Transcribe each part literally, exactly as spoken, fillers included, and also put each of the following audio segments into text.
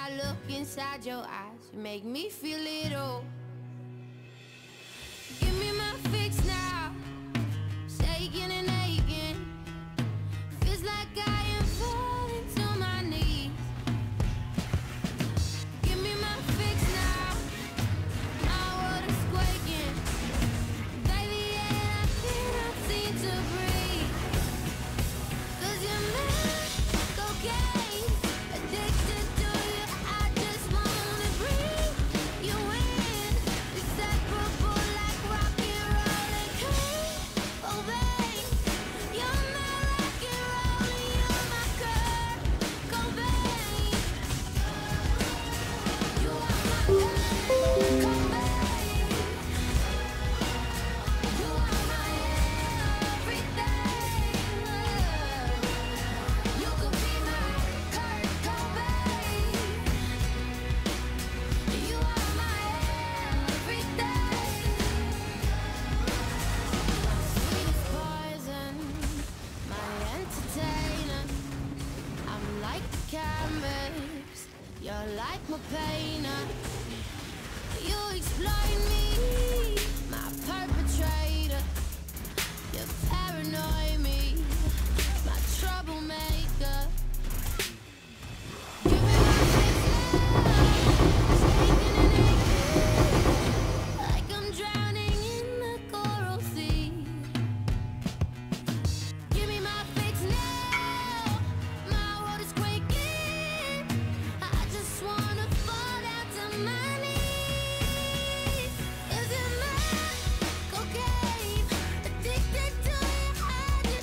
I look inside your eyes, you make me feel it all. Give me my fix now, shaking and aching. Feels like I am falling to my knees. Give me my fix now, my world is quaking. Baby, yeah, I cannot seem to breathe. Cause you're mad, cocaine, addicted to you, I just wanna breathe. You win, inseparable like rock and roll and Kurt Cobain. You're my rock and roll and you're my Kurt Cobain. You are my Kurt Cobain. You are my everything. You could be my Kurt Cobain. You are my everything. Sweet as poison, my entertainer. I'm like the canvas, you're like my painter. You exploit me, my perpetrator. You paranoid me, my troublemaker. Give me my fix now, shaking and aching, like I'm drowning in the coral sea. Give me my fix now, my world is quaking. I just wanna fall down to my knees. Cause you're mad, cocaine, addicted to you, I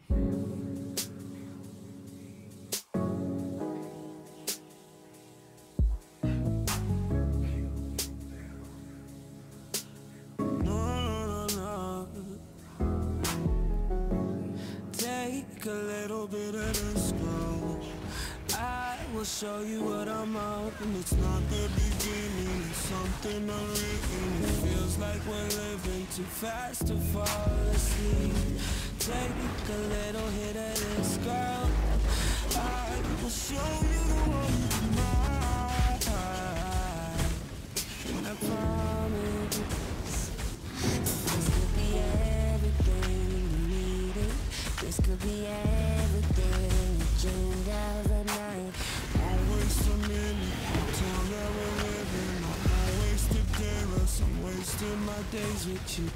A little bit of the scroll. I will show you what I'm up, and it's not the beginning, it's something unwritten. It feels like we're living too fast to fall asleep. Take a little hit of this, girl. I will show you the one tonight, and I promise this could be everything you needed. This could be everything you dreamed of at night. Always a minute, the time that we're living. I won't waste a day less, I'm wasting my days with you.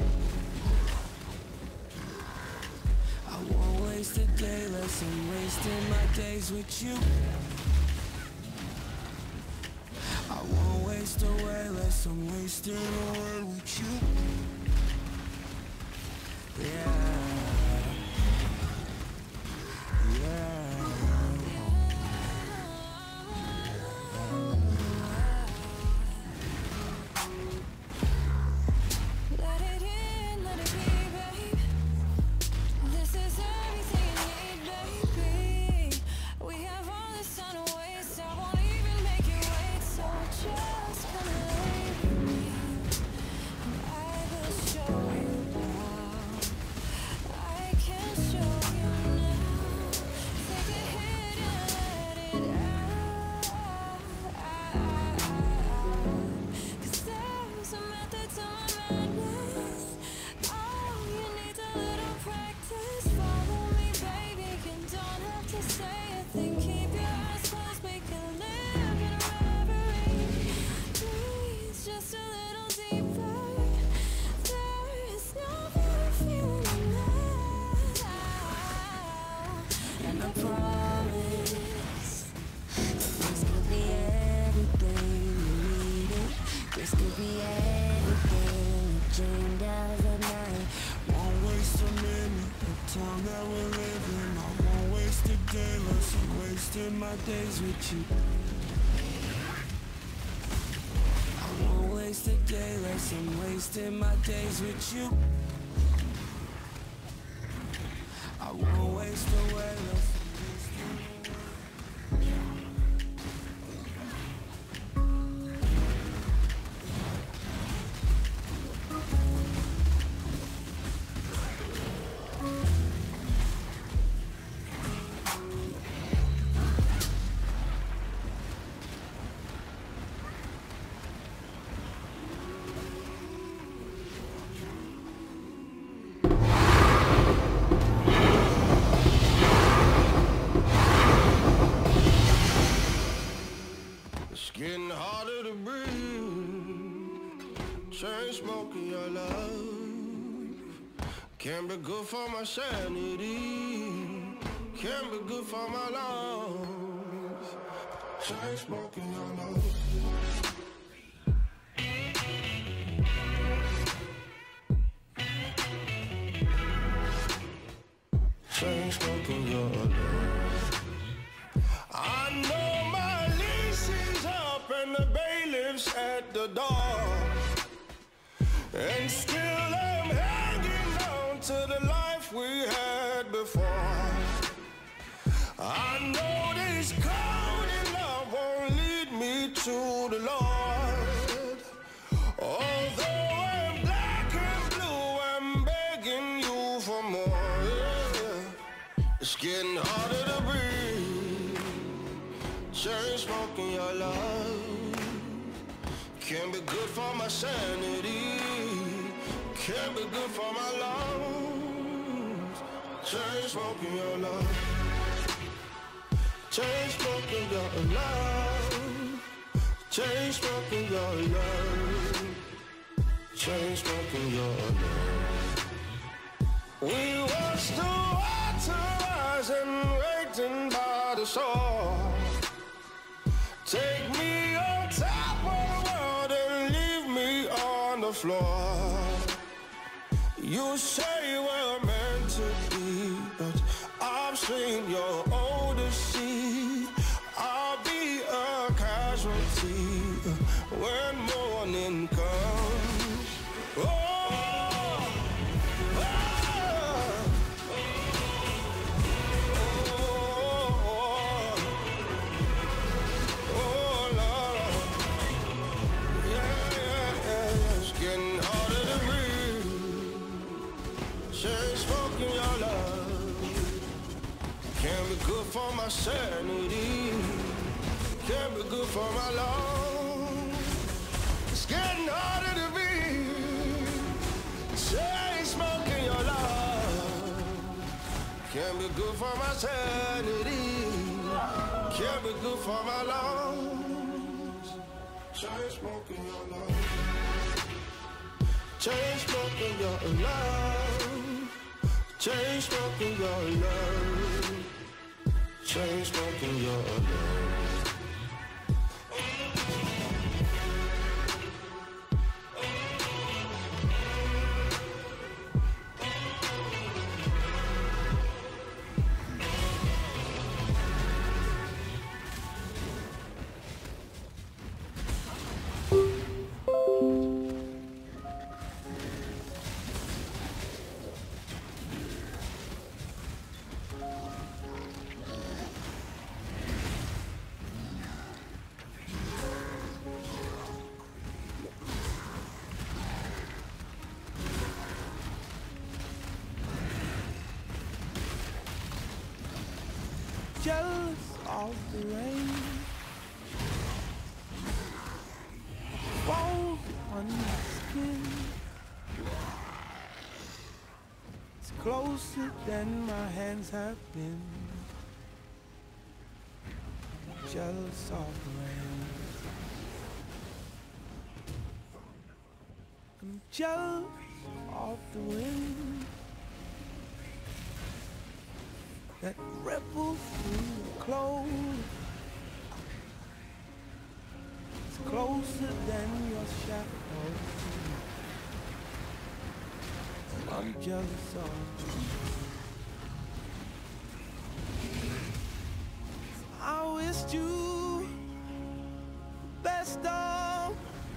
I won't waste a day less, I'm wasting my days with you. I won't waste away less, I'm wasting away with you. Yeah. My days with you. I won't waste a day less, I'm wasting my days with you. I won't waste away less. Getting harder to breathe. Chain smoking your love. Can't be good for my sanity. Can't be good for my lungs. Chain smoking your love. Chain smoking your love. I know my lease is up and the bailiff's at the door, and still I'm hanging on to the life we had before. I know this cold and love won't lead me to the Lord. Although I'm black and blue, I'm begging you for more. Yeah. It's getting harder to breathe. Chain smoking your love. Can't be good for my sanity. Can't be good for my lungs. Chain smoking your love. Chain smoking your love. Chain smoking your love. Chain smoking your love. We watched the water rise and waiting by the shore. Take me on top of the world and leave me on the floor. You say we're meant to be, but chain smoking your love. Can't be good for my sanity. Can't be good for my lungs. It's getting harder to be. Chain smoking your love. Can't be good for my sanity. Can't be good for my lungs. Chain smoking your love. Chain smoking your love. Chain smoking your love. Chain smoking your love. Jealous of the rain falls on my skin. It's closer than my hands have been. Jealous of the rain. I'm jealous of the wind that ripples through the clothes. It's closer than your shadow. I'm jealous of you. I wished you the best of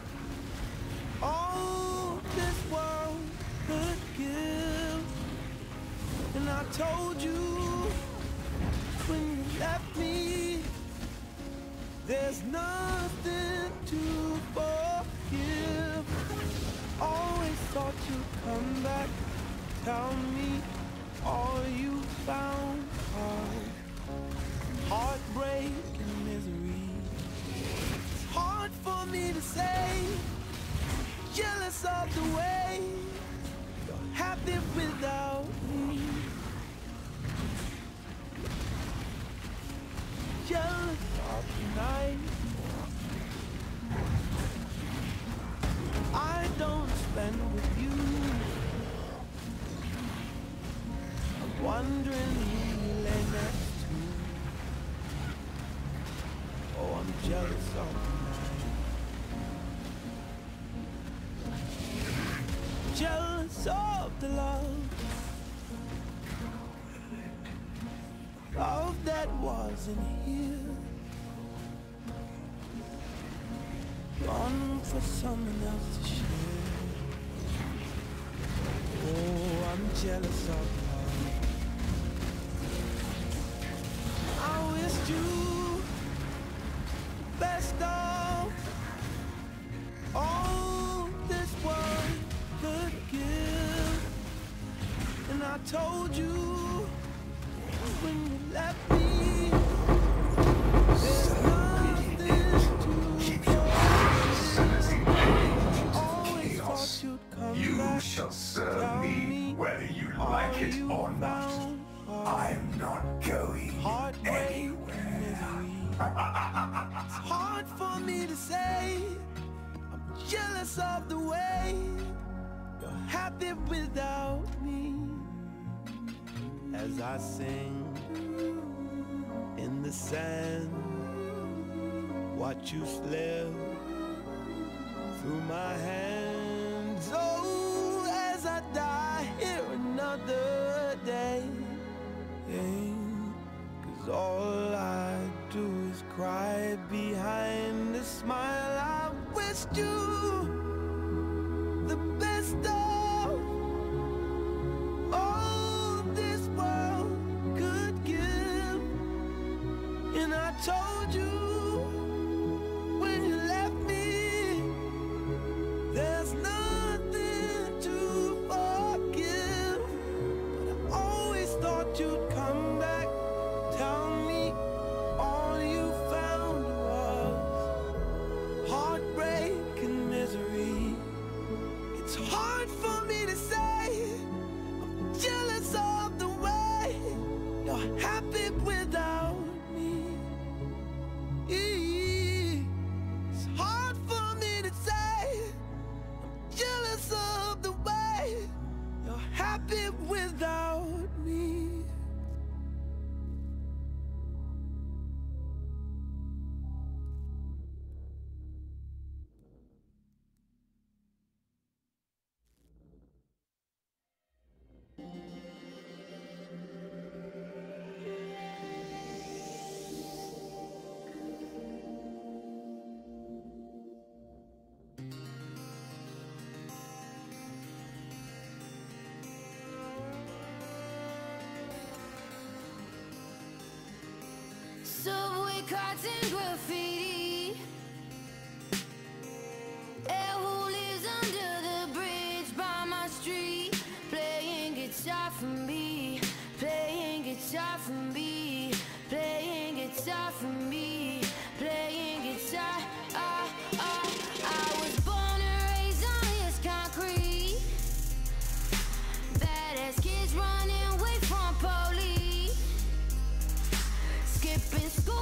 all this world could give. And I told you when you left me, there's nothing to forgive. Always thought you'd come back, tell me all you found hard. Heartbreak and misery. It's hard for me to say, jealous of the way you're happy without me. Jealous of the night I don't spend with you. I'm wondering who you lay next to. Oh, I'm jealous of the night. Jealous of the love, love that wasn't here. Gone for someone else to share. Oh, I'm jealous of love. I wished you the best of all this world could give. And I told you when you left me, there's nothing to forgive. Always thought you'd come You back, shall serve tell me whether you all like it you or not. found hard. I'm not going Heartbreak and anywhere. misery. It's hard for me to say, I'm jealous of the way you're happy without me. As I sing in the sand, watch you slip through my hands. Oh, as I die here another day, yeah, 'cause all I do is cry behind the smile. I wished you the best of all this world could give. And I told you when you left me, there's nothing to forgive. nothing without me. Subway cards and graffiti. Yeah, who lives under the bridge by my street? Playing guitar for me, playing guitar for me, playing guitar for me, playing guitar. Ah, ah. I was born and raised on his concrete. Badass kids running away from police. Skipping school.